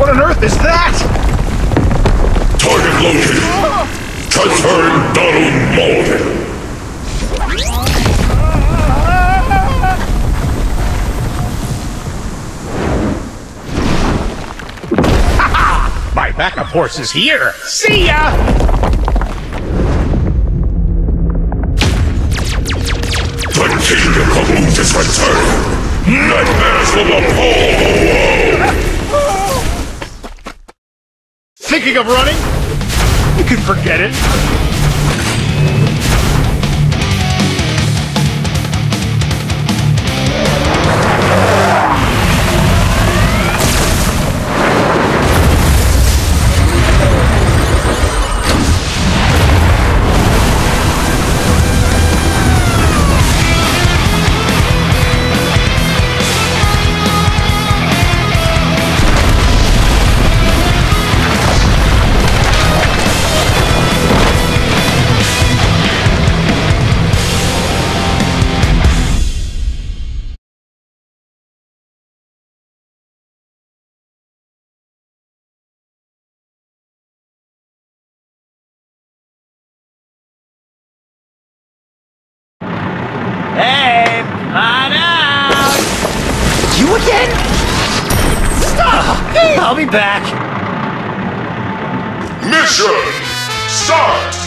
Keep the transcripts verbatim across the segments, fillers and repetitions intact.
What on earth is that? Target located. Transferring Donald Mulligan. My backup horse is here! See ya! The King of Caboose is returned! Nightmares will appall the world! Thinking of running? You can forget it. Hey, on out! You again? Stop! Hey, I'll be back. Mission start!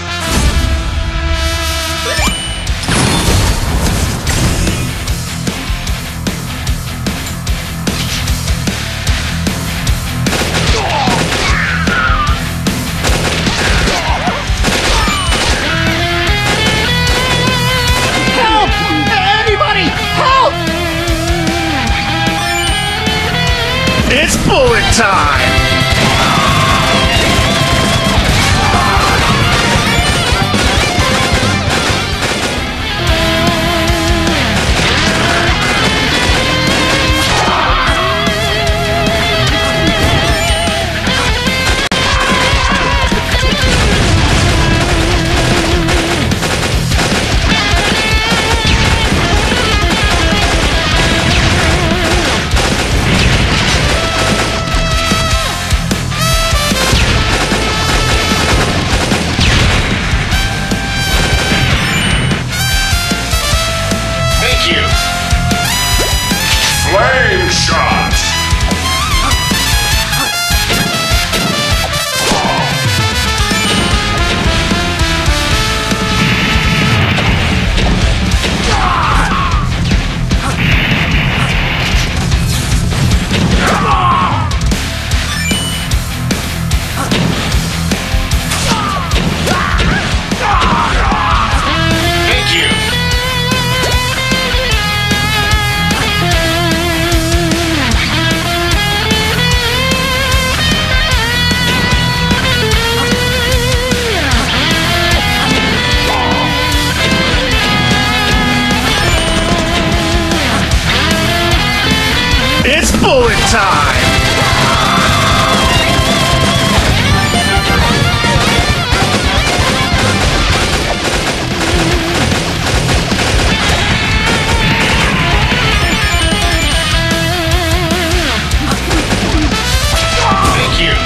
Help! Anybody! Help! It's bullet time! Flame shot! Thank you! It's bullet time! Thank you!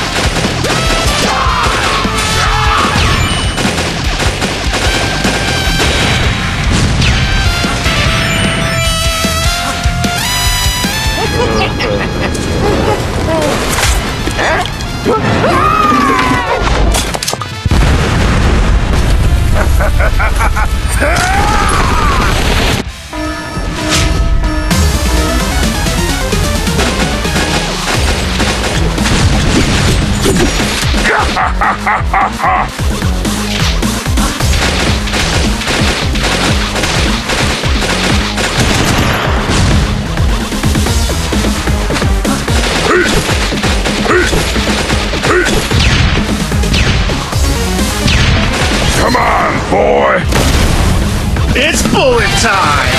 Come on, boy! It's bullet time!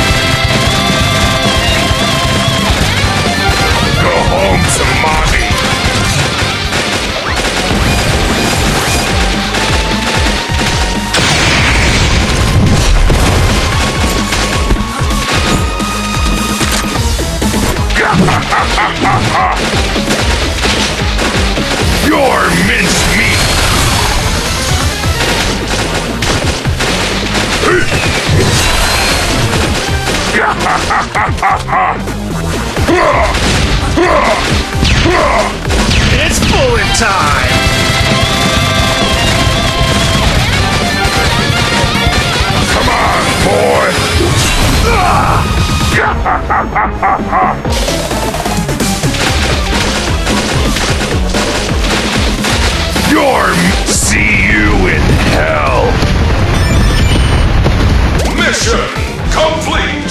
Go home to mommy! Ha ha ha ha ha! Your mincemeat! It's bullet time! Come on, boy! Your see you in hell! Mission complete!